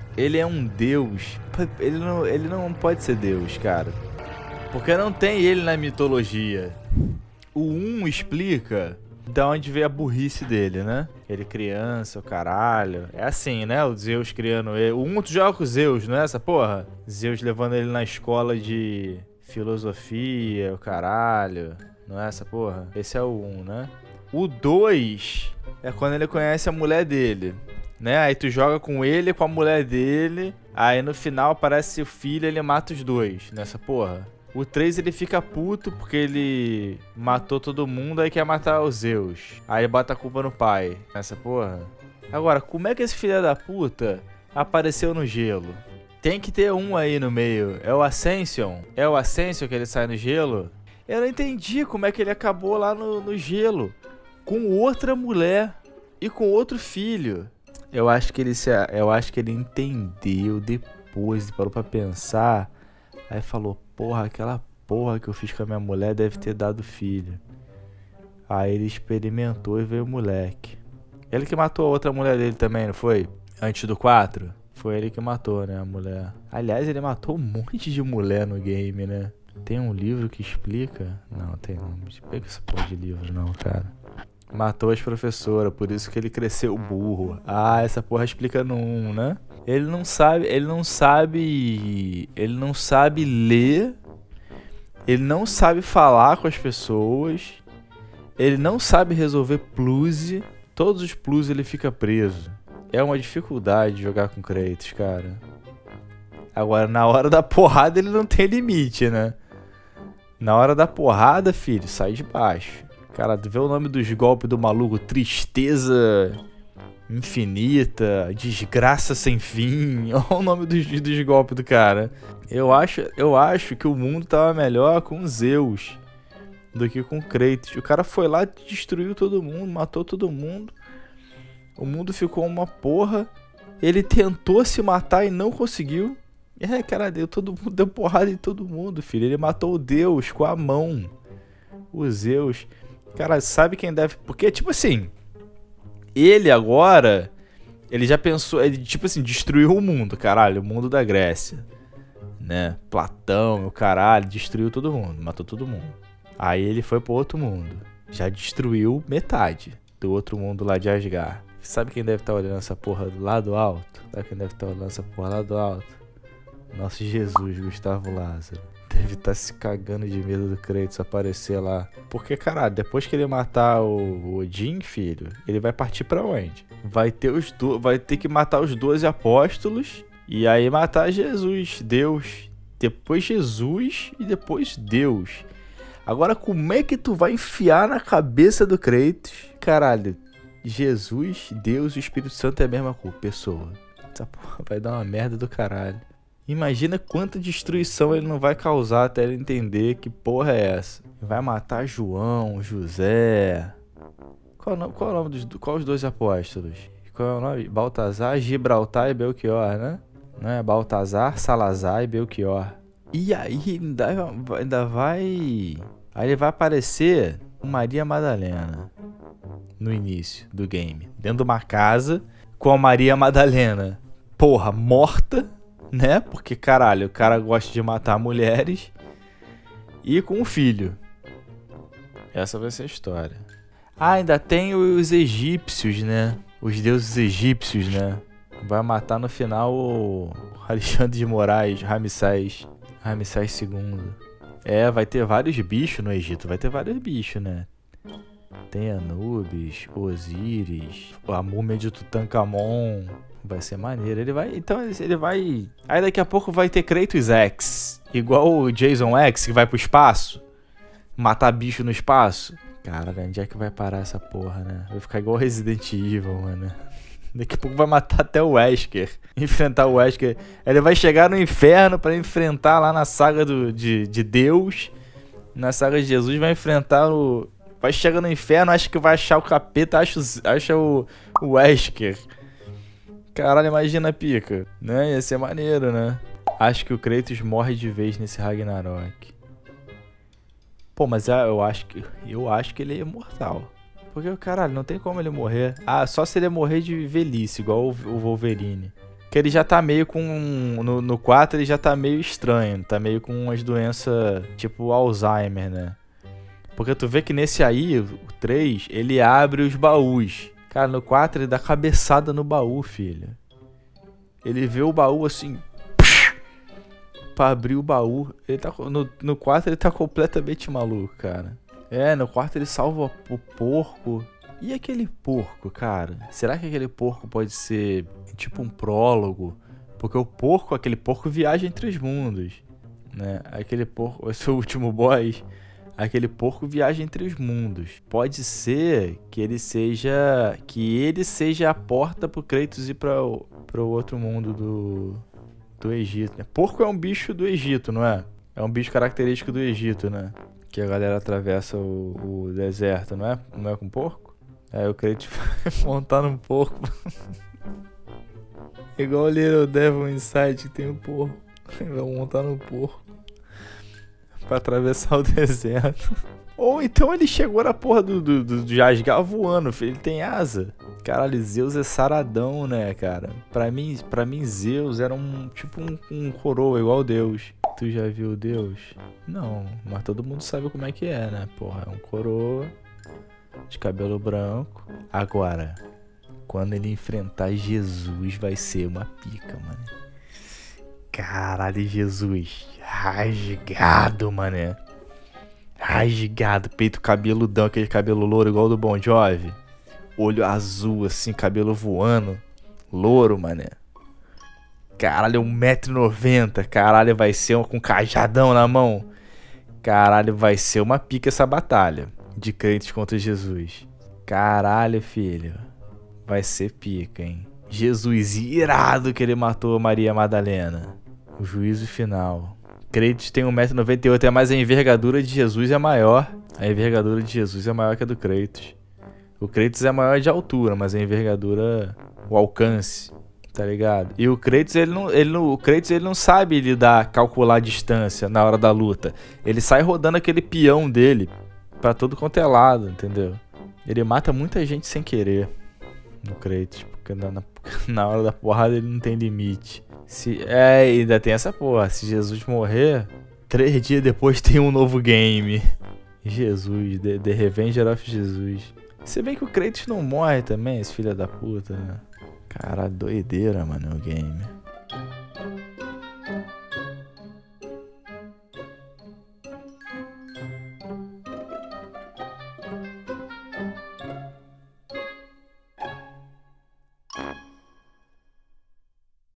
ele é um deus. Ele não pode ser deus, cara. Porque não tem ele na mitologia. O 1 explica da onde veio a burrice dele, né? Ele criança, o caralho. É assim, né? O Zeus criando ele. O 1 tu joga com o Zeus, não é essa porra? Zeus levando ele na escola de filosofia, o caralho. Não é essa porra? Esse é o 1, né? O 2 é quando ele conhece a mulher dele, né? Aí tu joga com ele e com a mulher dele. Aí no final aparece o filho e ele mata os dois nessa porra. O 3 ele fica puto porque ele matou todo mundo, aí quer matar os Zeus. Aí bota a culpa no pai, nessa porra. Agora, como é que esse filho da puta apareceu no gelo? Tem que ter um aí no meio. É o Ascension? É o Ascension que ele sai no gelo? Eu não entendi como é que ele acabou lá no gelo. Com outra mulher e com outro filho. Eu acho que ele entendeu depois, parou pra pensar. Aí falou, porra, aquela porra que eu fiz com a minha mulher deve ter dado filho. Aí ele experimentou e veio o moleque. Ele que matou a outra mulher dele também, não foi? Antes do 4? Foi ele que matou, né, a mulher. Aliás, ele matou um monte de mulher no game, né? Tem um livro que explica? Não, tem não. Não explica essa porra de livro não, cara. Matou as professoras, por isso que ele cresceu burro. Ah, essa porra explica no 1, né? Ele não sabe ler, ele não sabe falar com as pessoas, ele não sabe resolver plus, todos os plus ele fica preso. É uma dificuldade jogar com Kratos, cara. Agora, na hora da porrada ele não tem limite, né? Na hora da porrada, filho, sai de baixo. Cara, tu vê o nome dos golpes do maluco, tristeza infinita, desgraça sem fim. Olha o nome dos golpes do cara. Eu acho que o mundo tava melhor com Zeus do que com Kratos. O cara foi lá, destruiu todo mundo, matou todo mundo. O mundo ficou uma porra. Ele tentou se matar e não conseguiu. Cara, deu porrada em todo mundo, filho. Ele matou o Deus com a mão. O Zeus. Cara, sabe quem deve... Porque, tipo assim... Ele agora... Ele já pensou... Ele, tipo assim, destruiu o mundo, caralho. O mundo da Grécia. Né? Platão, o caralho. Destruiu todo mundo. Matou todo mundo. Aí ele foi pro outro mundo. Já destruiu metade do outro mundo lá de Asgard. Sabe quem deve estar olhando essa porra lá do alto? Sabe quem deve estar olhando essa porra lá do alto? Nosso Jesus, Gustavo Lázaro. Deve estar se cagando de medo do Kratos aparecer lá. Porque, caralho, depois que ele matar o Odin, filho, ele vai partir pra onde? Vai ter que matar os 12 apóstolos e aí matar Jesus, Deus. Depois Jesus e depois Deus. Agora, como é que tu vai enfiar na cabeça do Kratos? Caralho, Jesus, Deus e o Espírito Santo é a mesma pessoa. Essa porra vai dar uma merda do caralho. Imagina quanta destruição ele não vai causar até ele entender que porra é essa. Vai matar João, José... Qual o nome qual os 2 apóstolos? Qual é o nome? Baltazar, Gibraltar e Belchior, né? Não é Baltazar, Salazar e Belchior. E aí ainda vai... Aí ele vai aparecer Maria Madalena no início do game. Dentro de uma casa com a Maria Madalena, porra, morta... Né? Porque, caralho, o cara gosta de matar mulheres. E com um filho. Essa vai ser a história. Ah, ainda tem os egípcios, né? Os deuses egípcios, né? Vai matar no final o Alexandre de Moraes, Ramsés II. É, vai ter vários bichos no Egito. Vai ter vários bichos, né? Tem Anubis, Osíris, a múmia de Tutankhamon. Vai ser maneiro. Ele vai... Aí daqui a pouco vai ter Kratos X. Igual o Jason X, que vai pro espaço. Matar bicho no espaço. Cara, onde é que vai parar essa porra, né? Vai ficar igual Resident Evil, mano. Daqui a pouco vai matar até o Wesker. Enfrentar o Wesker. Ele vai chegar no inferno pra enfrentar lá na saga de Deus. Na saga de Jesus vai enfrentar o... Vai chegar no inferno, acha que vai achar o capeta, acha o Wesker. Caralho, imagina a pica, né? Ia ser maneiro, né? Acho que o Kratos morre de vez nesse Ragnarok. Pô, mas eu acho que ele é imortal. Porque, caralho, não tem como ele morrer. Ah, só se ele morrer de velhice, igual o Wolverine. Que ele já tá meio com... No 4 ele já tá meio estranho. Tá meio com umas doenças tipo Alzheimer, né? Porque tu vê que nesse aí, o 3, ele abre os baús. Cara, no 4 ele dá cabeçada no baú, filho. Ele vê o baú assim... Pra abrir o baú. Ele tá, no 4 ele tá completamente maluco, cara. No 4 ele salva o porco. E aquele porco, cara? Será que aquele porco pode ser tipo um prólogo? Porque aquele porco viaja entre os mundos, né? Aquele porco, esse é o último boss. Aquele porco viaja entre os mundos. Pode ser que ele seja a porta pro Kratos ir pro outro mundo do Egito, né? Porco é um bicho do Egito, não é? É um bicho característico do Egito, né? Que a galera atravessa o deserto, não é? Não é com porco? Aí o Kratos vai montar num porco. Igual o Little Devil Inside que tem um porco. Ele vai montar num porco pra atravessar o deserto. Ou então ele chegou na porra do Asgard voando, filho. Ele tem asa. Caralho, Zeus é saradão, né, cara? Pra mim Zeus era um coroa, igual Deus. Tu já viu Deus? Não, mas todo mundo sabe como é que é, né? Porra, é um coroa de cabelo branco. Agora, quando ele enfrentar Jesus, vai ser uma pica, mano. Caralho, Jesus. Rasgado, mané. Rasgado, peito cabeludão, aquele cabelo louro igual do Bon Jovi. Olho azul, assim, cabelo voando. Louro, mané. Caralho, 1,90 m. Caralho, vai ser com cajadão na mão. Caralho, vai ser uma pica essa batalha de Kratos contra Jesus. Caralho, filho. Vai ser pica, hein? Jesus, irado que ele matou a Maria Madalena. O juízo final. Kratos tem 1,98 m, mas a envergadura de Jesus é maior. A envergadura de Jesus é maior que a do Kratos. O Kratos é maior de altura, mas a envergadura... O alcance, tá ligado? E o Kratos, ele não sabe calcular a distância na hora da luta. Ele sai rodando aquele peão dele pra todo quanto é lado, entendeu? Ele mata muita gente sem querer. No Kratos, porque na hora da porrada ele não tem limite. Ainda tem essa porra. Se Jesus morrer, 3 dias depois tem um novo game. Jesus, The Revenger of Jesus. Se bem que o Kratos não morre também, esse filho da puta, né? Caralho, doideira, mano, o game.